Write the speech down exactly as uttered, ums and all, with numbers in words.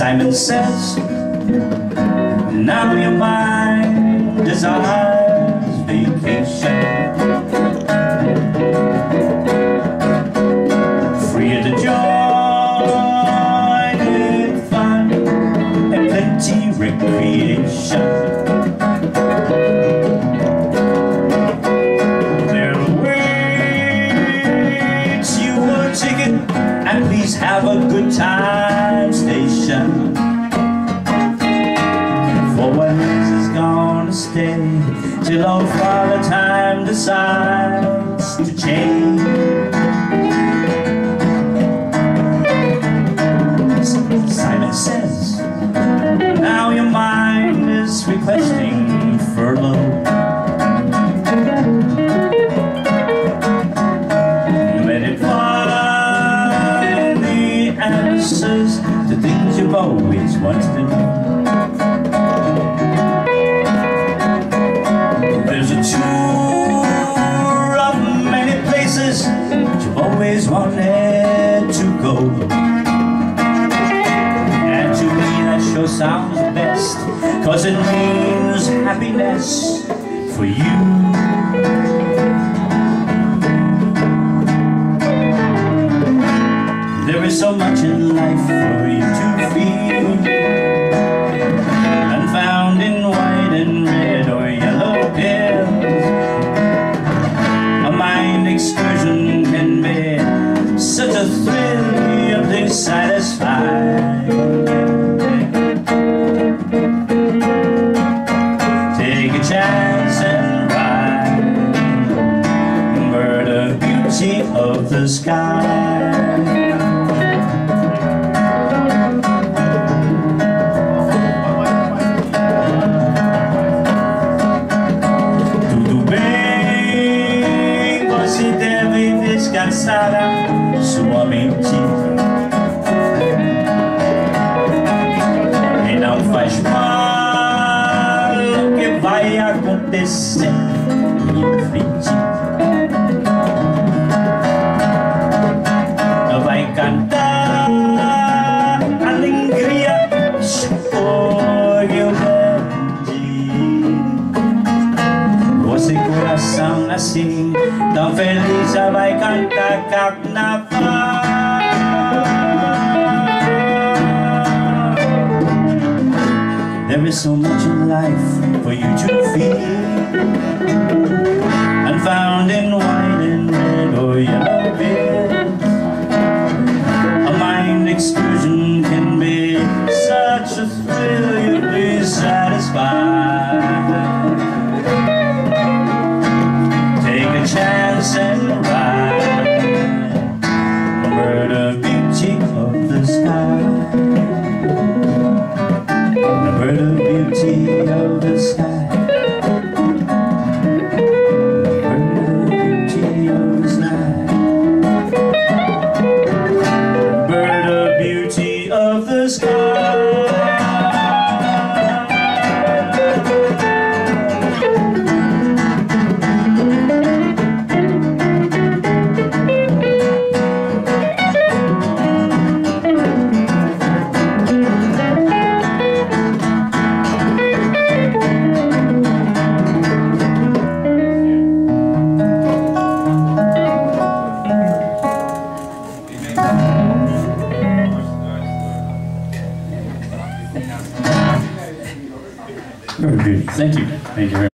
Simon says, now your mind desires vacation, free to join in fun and plenty recreation. There awaits you a ticket, and please have a good time station. For one is gonna stay till old Father Time decides to change. Simon says, now your mind is requesting furlough. Let it find the answers to things you've always wanted to know. There's a tour of many places you've always wanted to go, and to me that sure sounds best, 'cause it means happiness for you. There is so much in life for you to feel, and found in white and red or yellow pills. A mind excursion can be such a thrill, you'll be satisfied. Take a chance and ride, bird of beauty of the sky. Se deve descansar a sua mente, e não faz mal o que vai acontecer em frente. Vai cantar alegria, olho grande. Você coração assim tão feliz, já vai cantar carnaval. There is so much in life for you to feel, and found in white and red or yellow pills. A mind excursion can be such a thrill, you'll be satisfied. Chance and ride, a bird of beauty of the sky, a bird of beauty of the sky, a bird of beauty of the sky, a bird of beauty of the sky. Very good. Thank you. Thank you very much.